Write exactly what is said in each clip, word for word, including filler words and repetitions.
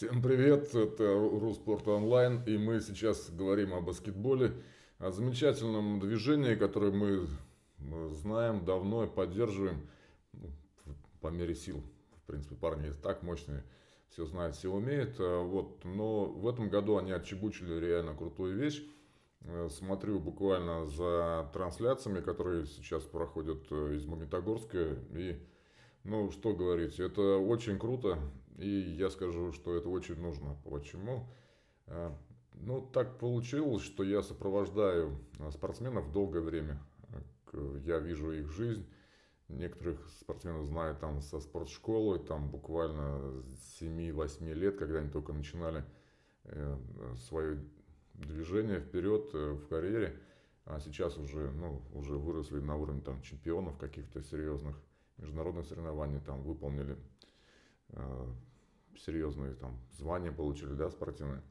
Всем привет, это Руспорт Онлайн, и мы сейчас говорим о баскетболе, о замечательном движении, которое мы мы знаем, давно и поддерживаем, ну, по мере сил. В принципе, парни и так мощные, все знают, все умеют. а, Вот. Но в этом году они отчебучили реально крутую вещь. Э, Смотрю буквально за трансляциями, которые сейчас проходят э, из Магнитогорска, и ну, что говорить, это очень круто, и я скажу, что это очень нужно. Почему? А, Ну, так получилось, что я сопровождаю а, спортсменов долгое время. А, к- Я вижу их жизнь. Некоторых спортсменов знаю там со спортшколы, там буквально с семи-восьми лет, когда они только начинали э, свое движение вперед э, в карьере. А сейчас уже, ну, уже выросли на уровень там чемпионов каких-то серьезных международных соревнований, там выполнили э, серьезные там звания, получили, да, спортивные.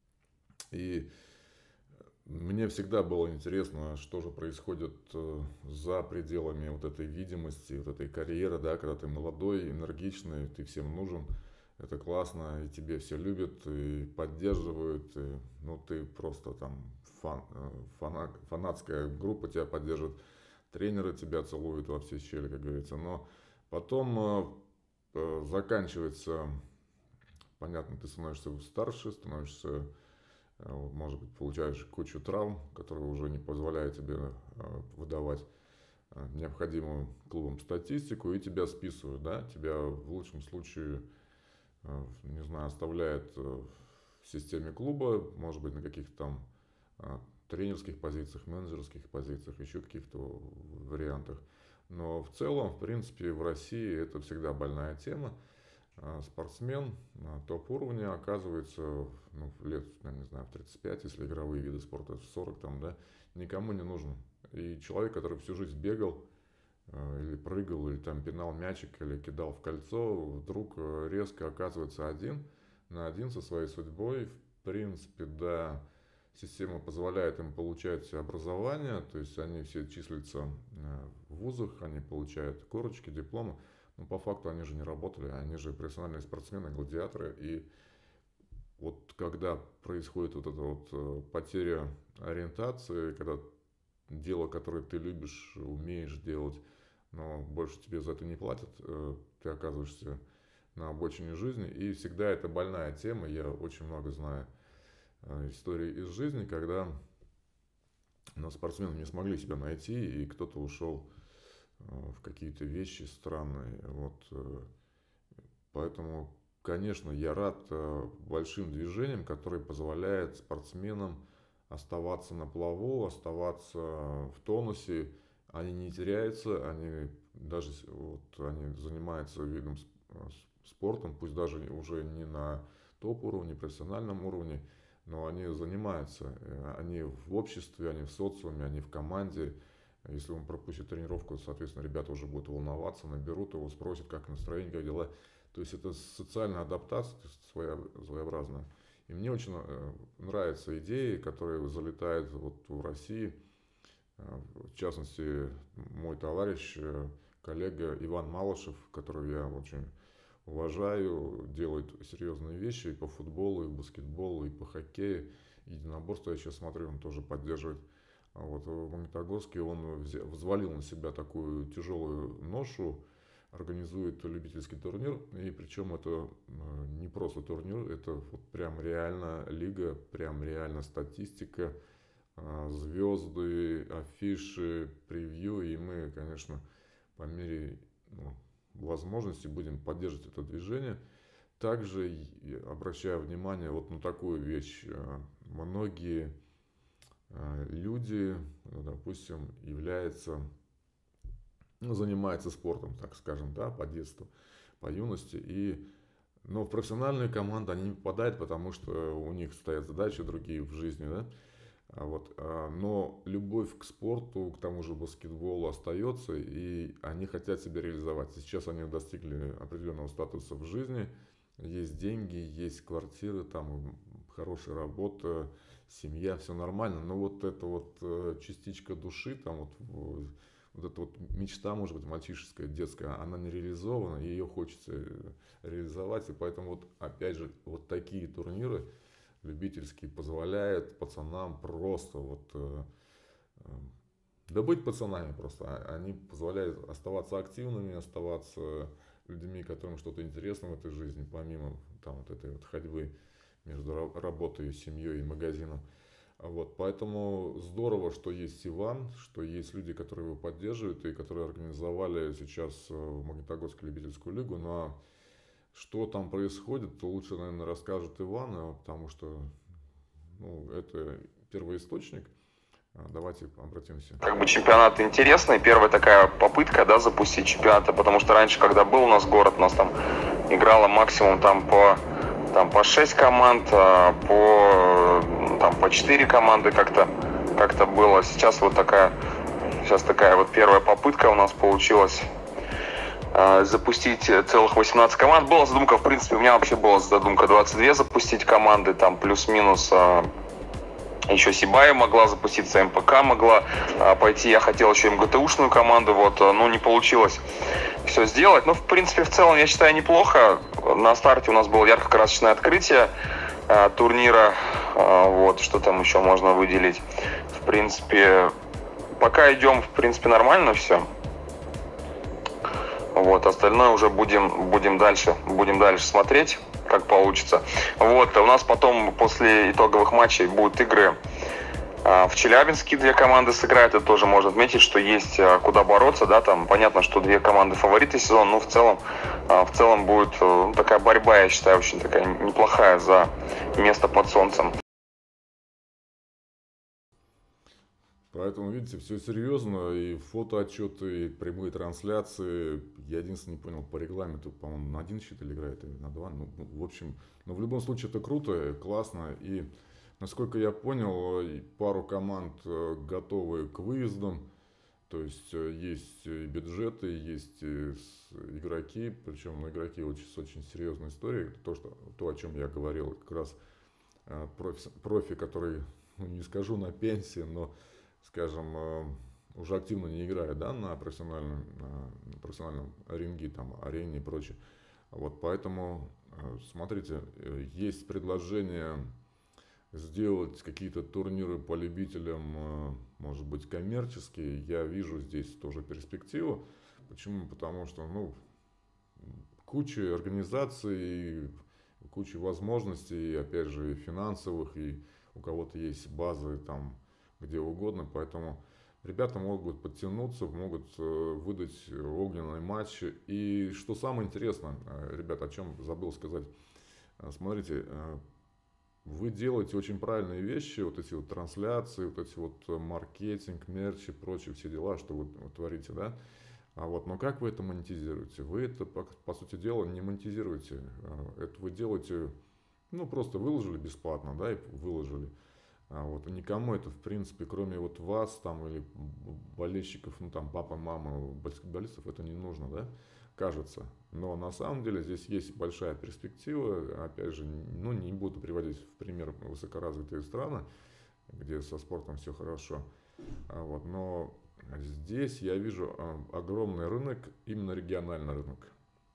И мне всегда было интересно, что же происходит э, за пределами вот этой видимости, вот этой карьеры, да, когда ты молодой, энергичный, ты всем нужен, это классно, и тебе все любят, и поддерживают, и, ну, ты просто там фан, э, фана- фанатская группа тебя поддерживает, тренеры тебя целуют во все щели, как говорится, но потом э, э, заканчивается, понятно, ты становишься старше, становишься, э, может быть, получаешь кучу травм, которые уже не позволяют тебе э, выдавать э, необходимую клубам статистику, и тебя списывают, да, тебя в лучшем случае, э, не знаю, оставляют э, в системе клуба, может быть, на каких-то там э, тренерских позициях, менеджерских позициях, еще каких-то вариантах. Но в целом, в принципе, в России это всегда больная тема. А Спортсмен а, топ-уровня оказывается, ну, лет, я не знаю, в тридцать пять, если игровые виды спорта в сорок, там, да, никому не нужен. И человек, который всю жизнь бегал, э, или прыгал, или там пинал мячик, или кидал в кольцо, вдруг э, резко оказывается один на один со своей судьбой. В принципе, да, система позволяет им получать образование, то есть они все числятся э, в вузах, они получают корочки, дипломы, но по факту они же не работали, они же профессиональные спортсмены, гладиаторы, и вот когда происходит вот эта вот э, потеря ориентации, когда дело, которое ты любишь, умеешь делать, но больше тебе за это не платят, э, ты оказываешься на обочине жизни. И всегда это больная тема. Я очень много знаю э, историй из жизни, когда но спортсмены не смогли себя найти, и кто-то ушел э, в какие-то вещи странные. Вот, э, поэтому, конечно, я рад э, большим движениям, которые позволяют спортсменам оставаться на плаву, оставаться в тонусе. Они не теряются, они даже с- вот, они занимаются видом сп- э, с- спортом, пусть даже уже не на топ-уровне, профессиональном уровне, но они занимаются. Э, Они в обществе, они в социуме, они в команде. Если он пропустит тренировку, соответственно, ребята уже будут волноваться, наберут его, спросят, как настроение, как дела. То есть это социальная адаптация своя, своеобразная. И мне очень э, нравятся идеи, которые залетают вот в России. Э, В частности, мой товарищ, э, коллега Иван Малышев, которого я очень уважаю, делает серьезные вещи и по футболу, и по баскетболу, и по хоккею. Единоборство я сейчас смотрю, он тоже поддерживает. А вот в Магнитогорске он взя- взвалил на себя такую тяжелую ношу, организует любительский турнир. И причем это э, не просто турнир, это вот прям реально лига, прям реально статистика, э, звезды, афиши, превью. И мы, конечно, по мере, ну, возможности будем поддерживать это движение. Также и обращаю внимание вот на такую вещь. Э, Многие э, люди, ну, допустим, являются, ну, занимаются спортом, так скажем, да, по детству, по юности. И, но в профессиональную команду они не попадают, потому что у них стоят задачи другие в жизни, да. А Вот, а, но любовь к спорту, к тому же баскетболу остается, и они хотят себя реализовать. Сейчас они достигли определенного статуса в жизни, есть деньги, есть квартиры, там хорошая работа, семья, все нормально, но вот эта вот э, частичка души там вот в- вот эта вот мечта, может быть, мальчишеская, детская, она не реализована, и ее хочется реализовать. И поэтому вот опять же вот такие турниры любительские позволяют пацанам просто вот э, э, да быть пацанами просто. А- Они позволяют оставаться активными, оставаться людьми, которым что-то интересно в этой жизни, помимо там вот этой вот ходьбы между ра- работой, семьей и магазином. А Вот, поэтому здорово, что есть Иван, что есть люди, которые его поддерживают и которые организовали сейчас э, в Магнитогорске любительскую лигу. Ну а что там происходит, то лучше, наверное, расскажет Иван, э, потому что ну, это первоисточник. А, Давайте обратимся. Как бы чемпионат интересный, первая такая попытка, да, запустить чемпионаты, потому что раньше, когда был у нас город, у нас там играло максимум там по там по шесть команд, а, по там по четыре команды как-то как-то было. Сейчас вот такая сейчас такая вот первая попытка у нас получилась а, запустить целых восемнадцать команд. Была задумка, в принципе, у меня вообще была задумка двадцать две запустить команды, там плюс-минус. а, Еще Сибая могла запуститься, эм пэ ка могла а, пойти. Я хотел еще эм гэ тэ ушную команду, вот, но не получилось все сделать. Но, в принципе, в целом, я считаю, неплохо. На старте у нас было ярко-красочное открытие а, турнира. А, вот, что там еще можно выделить. В принципе, пока идем, в принципе, нормально все. Вот, остальное уже будем, будем дальше, будем дальше смотреть, как получится. Вот, у нас потом после итоговых матчей будут игры а, в Челябинске, две команды сыграют. Это тоже можно отметить, что есть а, куда бороться, да, там понятно, что две команды фавориты сезона, но в целом, а, в целом будет а, такая борьба, я считаю, очень такая неплохая за место под солнцем. Поэтому, видите, все серьезно, и фотоотчеты, и прямые трансляции. Я единственное не понял, по регламенту, по-моему, на один счет или играет, или на два. Ну, ну, в общем, но в любом случае это круто, классно. И, насколько я понял, и пару команд э, готовы к выездам. То есть э, есть и бюджеты, есть и с- игроки, причем ну, игроки очень, с очень серьезной историей. То, что, то, о чем я говорил, как раз э, профи, профи, который, ну, не скажу на пенсии, но скажем, э, уже активно не играет, да, на профессиональном, на профессиональном ринге, там, арене и прочее. Вот поэтому, э, смотрите, э, есть предложение сделать какие-то турниры по любителям, э, может быть, коммерческие. Я вижу здесь тоже перспективу. Почему? Потому что, ну, куча организаций, куча возможностей, опять же, и финансовых, и у кого-то есть базы там где угодно, поэтому ребята могут подтянуться, могут э, выдать огненный матч. И что самое интересное, э, ребята, о чем забыл сказать, Э, смотрите, э, вы делаете очень правильные вещи, вот эти вот трансляции, вот эти вот э, маркетинг, мерч и прочие все дела, что вы, вы творите, да? А вот, но как вы это монетизируете? Вы это, по, по сути дела, не монетизируете. Э, Это вы делаете, ну, просто выложили бесплатно, да, и выложили. А вот никому это, в принципе, кроме вот вас там или болельщиков, ну там папа, мама, баскетболистов, это не нужно, да, кажется. Но на самом деле здесь есть большая перспектива. Опять же, ну не буду приводить в пример высокоразвитые страны, где со спортом все хорошо. А вот, но здесь я вижу а, огромный рынок, именно региональный рынок.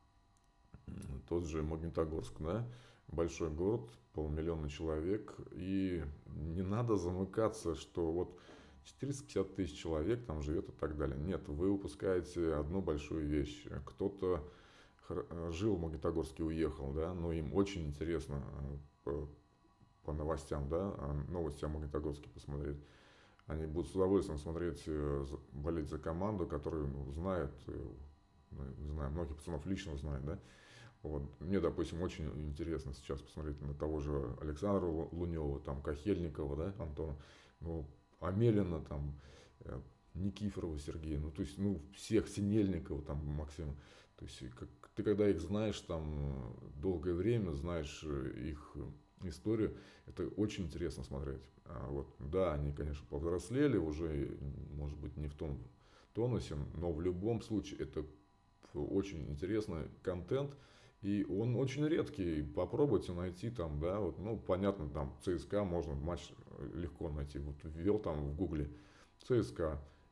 Тот же Магнитогорск, да, большой город, полмиллиона человек, и не надо замыкаться, что вот четыреста пятьдесят тысяч человек там живет и так далее. Нет, вы упускаете одну большую вещь. Кто-то хр- жил в Магнитогорске, уехал, да, но им очень интересно э, по, по новостям, да, а новости о Магнитогорске посмотреть. Они будут с удовольствием смотреть, э, за- болеть за команду, которую ну, знают, э, ну, не знаю, многих пацанов лично знают, да. Вот. Мне, допустим, очень интересно сейчас посмотреть на того же Александра Лу- Лунева, там, Кахельникова, да, Антона, ну, Амелина, там, э, Никифорова Сергея, ну, то есть, ну, всех, Синельникова, там, Максима. То есть, и как, ты когда их знаешь, там, э, долгое время, знаешь э, их э, историю, это очень интересно смотреть. А вот, да, они, конечно, повзрослели, уже, может быть, не в том тонусе, но в любом случае это очень интересный контент, и он очень редкий. Попробуйте найти там, да, вот, ну, понятно, там ЦСКА можно матч легко найти. Вот ввел там в гугле ЦСКА,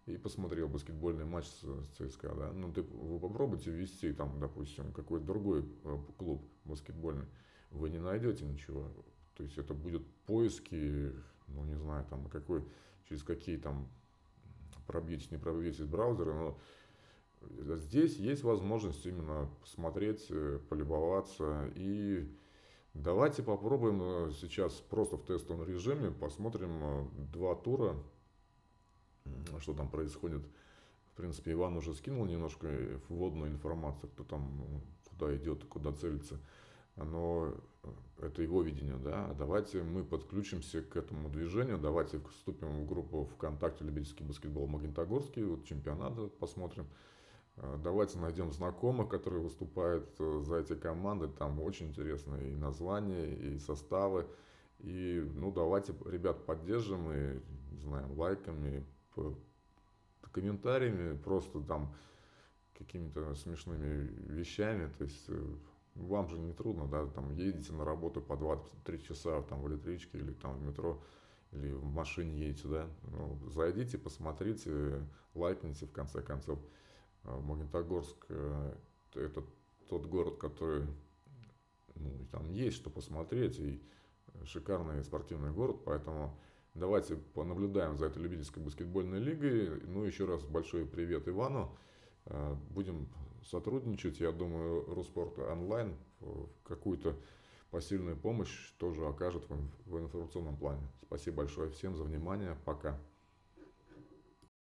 и посмотрел баскетбольный матч с, с ЦСКА, да, ну ты, вы попробуйте ввести там, допустим, какой-то другой клуб баскетбольный, вы не найдете ничего. То есть это будут поиски, ну не знаю, там какой, через какие там пробьетесь, не пробьетесь браузеры, но здесь есть возможность именно посмотреть, полюбоваться. И давайте попробуем сейчас просто в тестовом режиме, посмотрим два тура, что там происходит. В принципе, Иван уже скинул немножко вводную информацию, кто там куда идет, куда целится. Но это его видение, да. Давайте мы подключимся к этому движению, давайте вступим в группу ВКонтакте «Любительский баскетбол Магнитогорский», вот чемпионат посмотрим. Давайте найдем знакомых, которые выступают за эти команды, там очень интересные и названия, и составы. И ну давайте, ребят, поддержим и, не знаю, лайками, комментариями, просто там какими-то смешными вещами, то есть вам же не трудно, да, там едете на работу по два-три часа там в электричке или там в метро, или в машине едете, да, ну, зайдите, посмотрите, лайкните в конце концов. Магнитогорск – это тот город, который, ну, там есть что посмотреть, и шикарный спортивный город, поэтому давайте понаблюдаем за этой любительской баскетбольной лигой. Ну, еще раз большой привет Ивану. Будем сотрудничать. Я думаю, Руспорт онлайн какую-то посильную помощь тоже окажет в информационном плане. Спасибо большое всем за внимание. Пока.